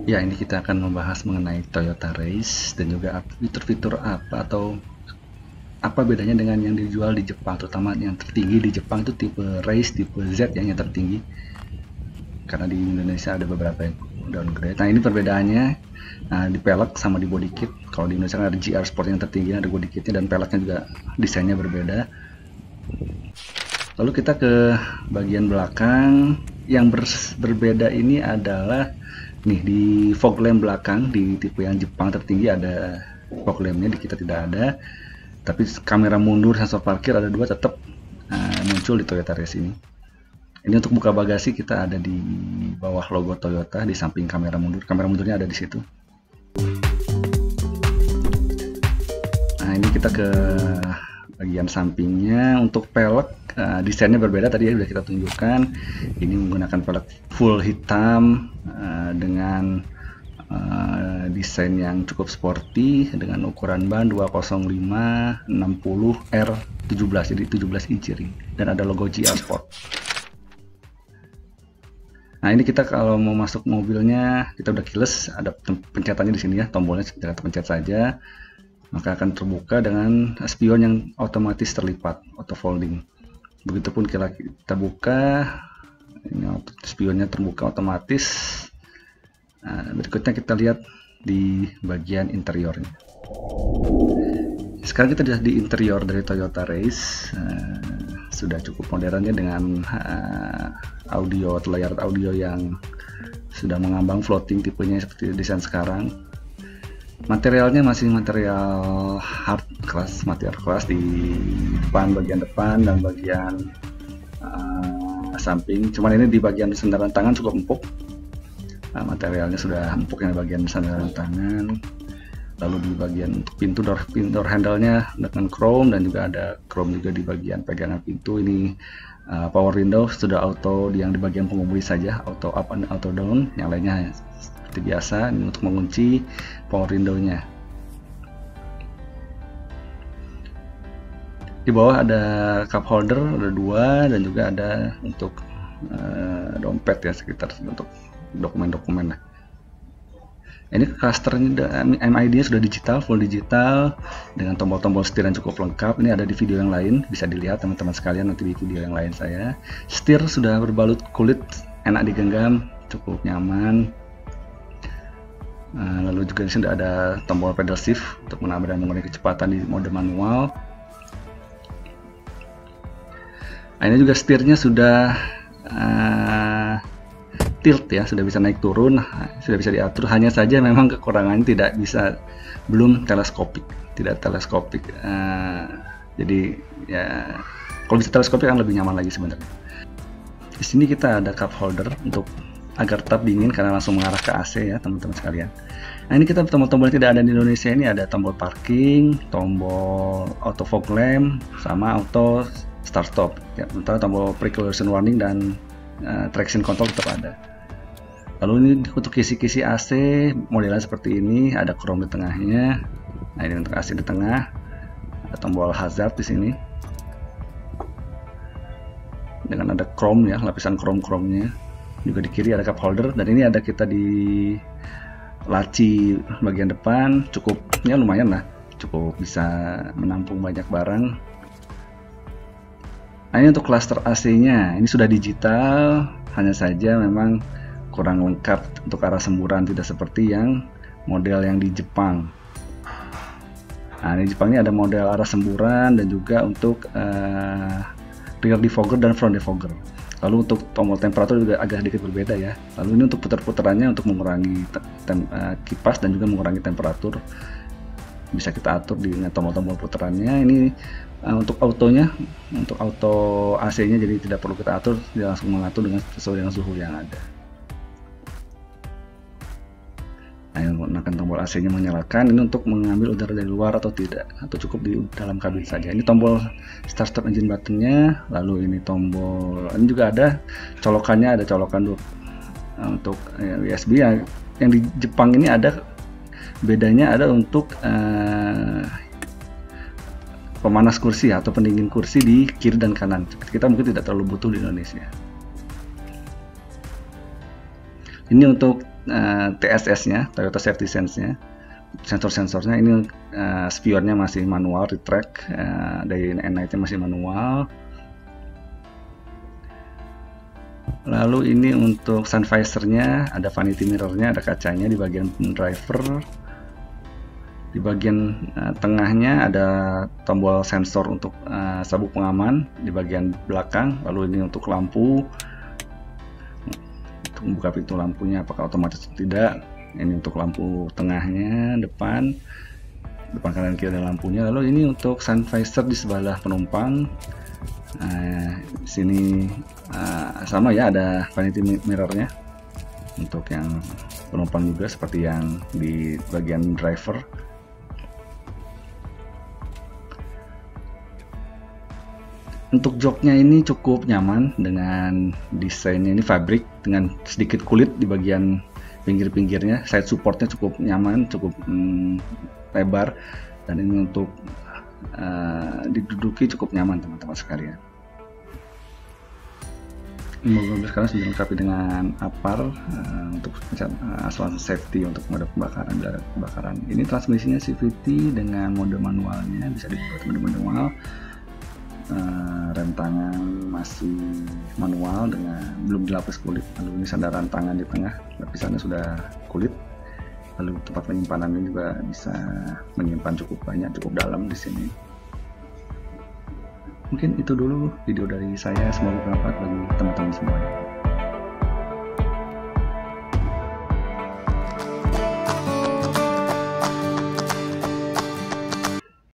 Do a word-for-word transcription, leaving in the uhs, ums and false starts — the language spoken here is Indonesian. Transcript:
Ya, ini kita akan membahas mengenai Toyota Race dan juga fitur-fitur apa atau apa bedanya dengan yang dijual di Jepang, terutama yang tertinggi di Jepang itu tipe Race, tipe Z yang, yang tertinggi. Karena di Indonesia ada beberapa yang downgrade. Nah, ini perbedaannya nah, di pelek sama di body kit. Kalau di Indonesia kan ada G R Sport yang tertinggi, ada body kitnya dan peleknya juga desainnya berbeda. Lalu kita ke bagian belakang. Yang ber berbeda ini adalah nih di fog lamp belakang di tipe yang Jepang tertinggi ada fog lampnya, di kita tidak ada. Tapi kamera mundur, sensor parkir ada dua tetap uh, muncul di Toyota Race ini. Ini untuk buka bagasi kita ada di bawah logo Toyota di samping kamera mundur. Kamera mundurnya ada di situ. Nah, ini kita ke bagian sampingnya. Untuk pelek uh, desainnya berbeda, tadi ya sudah kita tunjukkan. Ini menggunakan pelek full hitam uh, dengan uh, desain yang cukup sporty dengan ukuran ban dua nol lima enam puluh R tujuh belas, jadi tujuh belas inci ring, dan ada logo G R Sport. Nah, ini kita kalau mau masuk mobilnya, kita udah keyless, ada pencetannya di sini ya, tombolnya kita pencet saja, maka akan terbuka dengan spion yang otomatis terlipat, auto folding. Begitupun kita kita buka, ini spionnya terbuka otomatis. Nah, berikutnya kita lihat di bagian interiornya. Sekarang kita sudah di interior dari Toyota Race. Uh, sudah cukup modernnya dengan uh, audio atau layar audio yang sudah mengambang floating tipenya seperti desain sekarang. Materialnya masih material hard class, material keras di depan, bagian depan dan bagian uh, samping. Cuman ini di bagian sandaran tangan cukup empuk. Nah, materialnya sudah empuk yang bagian sandaran tangan. Lalu di bagian pintu door, pintu door handle-nya dengan chrome, dan juga ada chrome juga di bagian pegangan pintu. Ini uh, power window sudah auto yang di bagian pengemudi saja, auto up and auto down. Yang lainnya seperti biasa. Ini untuk mengunci power window-nya. Di bawah ada cup holder, ada dua, dan juga ada untuk uh, dompet ya, sekitar untuk dokumen-dokumen lah. Ini clusternya M I D-nya sudah digital, full digital dengan tombol-tombol setir yang cukup lengkap. Ini ada di video yang lain, bisa dilihat teman-teman sekalian nanti di video yang lain saya. Setir sudah berbalut kulit, enak digenggam, cukup nyaman. Nah, lalu juga di sini ada tombol pedal shift untuk menambah dan mengurangi kecepatan di mode manual. Nah, ini juga setirnya sudah uh, tilt ya, sudah bisa naik turun, sudah bisa diatur. Hanya saja memang kekurangannya tidak bisa, belum teleskopik, tidak teleskopik. Uh, jadi ya kalau bisa teleskopik kan lebih nyaman lagi sebenarnya. Di sini kita ada cup holder untuk agar tetap dingin karena langsung mengarah ke A C ya teman-teman sekalian. Nah, ini kita tombol-tombol yang tidak ada di Indonesia ini ada tombol parking, tombol auto fog lamp, sama auto start stop. Ya, sementara tombol pre-collision warning dan uh, traction control tetap ada. Lalu ini untuk kisi-kisi A C modelnya seperti ini, ada chrome di tengahnya. Nah, ini untuk A C di tengah. Ada tombol hazard di sini. Dengan ada chrome ya, lapisan chrome-chrome-nya. Juga di kiri ada cup holder, dan ini ada kita di laci bagian depan, cukupnya lumayan lah, cukup bisa menampung banyak barang. Nah, ini untuk cluster A C-nya, ini sudah digital, hanya saja memang kurang lengkap untuk arah semburan, tidak seperti yang model yang di Jepang. Nah, di Jepang ini ada model arah semburan dan juga untuk uh, rear defogger dan front defogger. Lalu untuk tombol temperatur juga agak sedikit berbeda ya. Lalu ini untuk putar-putarannya untuk mengurangi tem uh, kipas dan juga mengurangi temperatur. Bisa kita atur dengan tombol-tombol putarannya. Ini uh, untuk autonya, untuk auto A C-nya, jadi tidak perlu kita atur, dia langsung mengatur dengan sesuai dengan suhu yang ada. Nah, yang menggunakan tombol A C-nya menyalakan, ini untuk mengambil udara dari luar atau tidak, atau cukup di dalam kabin saja. Ini tombol start stop engine button-nya, lalu ini tombol, ini juga ada colokannya, ada colokan uh, untuk ya, U S B ya. Yang di Jepang ini ada bedanya, ada untuk uh, pemanas kursi atau pendingin kursi di kiri dan kanan. Kita mungkin tidak terlalu butuh di Indonesia. Ini untuk uh, T S S-nya, Toyota Safety Sense-nya, sensor-sensornya. Ini uh, spionnya masih manual, retract, uh, dari N-Night-nya masih manual. Lalu ini untuk sun visor-nya, ada vanity mirror-nya, ada kacanya di bagian driver. Di bagian uh, tengahnya ada tombol sensor untuk uh, sabuk pengaman di bagian belakang. Lalu ini untuk lampu, untuk membuka pintu lampunya apakah otomatis atau tidak. Ini untuk lampu tengahnya, depan, depan kanan kiri ada lampunya. Lalu ini untuk sun visor di sebelah penumpang. Nah, di sini uh, sama ya, ada vanity mirror-nya untuk yang penumpang juga seperti yang di bagian driver. Untuk joknya ini cukup nyaman dengan desainnya, ini fabric dengan sedikit kulit di bagian pinggir-pinggirnya. Side supportnya cukup nyaman, cukup hmm, lebar, dan ini untuk uh, diduduki cukup nyaman teman-teman sekalian. Mobil sekarang sudah dilengkapi dengan apar uh, untuk uh, asuransi safety untuk mode pembakaran, darat kebakaran. Ini transmisinya C V T dengan mode manualnya, bisa dibuat mode manual. Uh, rem tangan masih manual dengan belum dilapis kulit. Lalu ini sandaran tangan di tengah, lapisannya sudah kulit. Lalu tempat penyimpanannya juga bisa menyimpan cukup banyak, cukup dalam di sini. Mungkin itu dulu video dari saya, semoga bermanfaat bagi teman-teman semuanya.